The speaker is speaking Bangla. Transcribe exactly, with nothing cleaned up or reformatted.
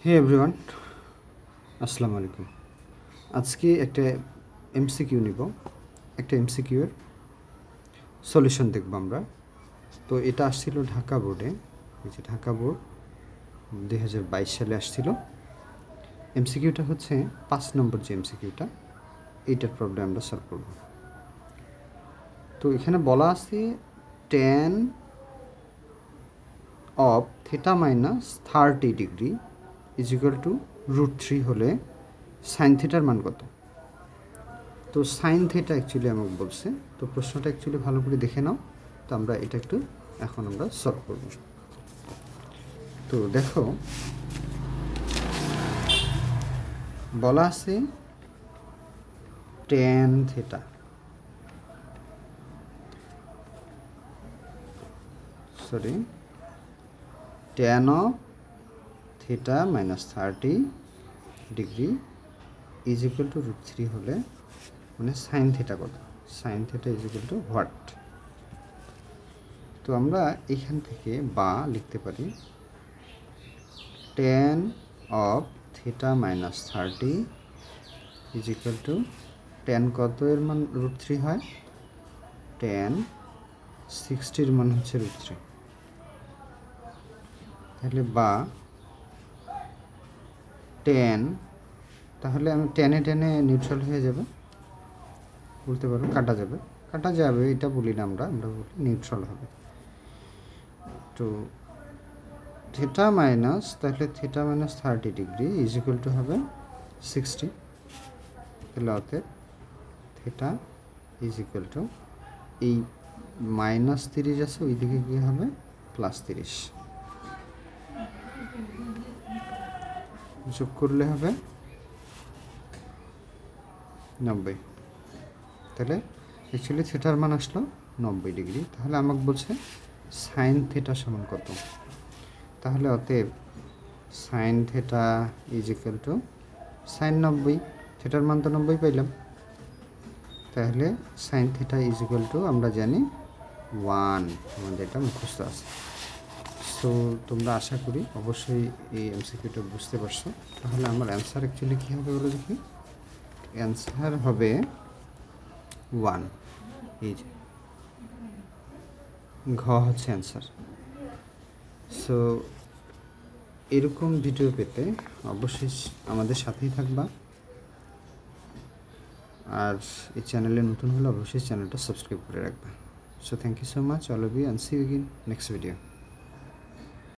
হে এভরিওয়ান, আসসালামু আলাইকুম। আজকে একটা এমসিকিউ নিব, একটা এমসিকিউ এর সলিউশন দেখব আমরা। তো এটা আসছিল ঢাকা বোর্ডে, এই যে ঢাকা বোর্ড দুই হাজার বাইশ সালে আসছিল। এমসিকিউটা হচ্ছে পাঁচ নম্বর যে এমসিকিউটা, এইটার প্রবলেম আমরা সলভ করব। তো এখানে বলা আছে tan of theta minus thirty degree is equal to root three হলে সাইন থিটার মান কত? তো সাইন থিটা অ্যাকচুয়ালি আমাকে বলছে। তো প্রশ্নটা অ্যাকচুয়ালি ভালো করে দেখে নাও। তো আমরা এটা একটু এখন আমরা সলভ করব। তো দেখো বলা আছে tan theta, sorry tan of theta minus thirty degree is equal to root three হলে মানে সাইন থিটা কত? Sine theta is equal to what? তো আমরা এখান থেকে বা লিখতে পারি tan of theta minus thirty is equal to tan কত এর মান রুট থ্রি হয়, টেন সিক্সটির মান হচ্ছে রুট থ্রি। তাহলে বা টেন, তাহলে আমি টেনে টেনে নিউট্রাল হয়ে যাবে, বলতে পারো কাটা যাবে, কাটা যাবে এটা বলি না আমরা, আমরা বলি নিউট্রাল হবে। তো থিটা মাইনাস, তাহলে theta minus thirty degree is equal to হবে সিক্সটি। তাহলে অতএব থিটা ইজ ইকুয়াল টু এই মাইনাস তিরিশ আছে, ওই দিকে কী হবে প্লাস তিরিশ, যোগ করলে হবে নব্বই। তাহলে অ্যাকচুয়ালি থিটার মান আসলো নব্বই ডিগ্রি। তাহলে আমাকে বলছে সাইন থিটা সমান কত? তাহলে অতএব sine theta is equal to sine নব্বই, থিটার মান তো নব্বই পাইলাম। তাহলে sine theta is equal to আমরা জানি ওয়ান, আমাদের এটা মুখস্থ আছে। সো তোমরা আশা করি অবশ্যই এই এমসিকিউটা বুঝতে পারছো। তাহলে আমার অ্যান্সার অ্যাকচুয়ালি কী হবে বলে দেখি। অ্যান্সার হবে ওয়ান, এই যে ঘ হচ্ছে অ্যান্সার। সো এরকম ভিডিও পেতে অবশ্যই আমাদের সাথেই থাকবা, আর এই চ্যানেলে নতুন হলে অবশ্যই চ্যানেলটা সাবস্ক্রাইব করে রাখবা। So thank you so much all of you, and see you again next video.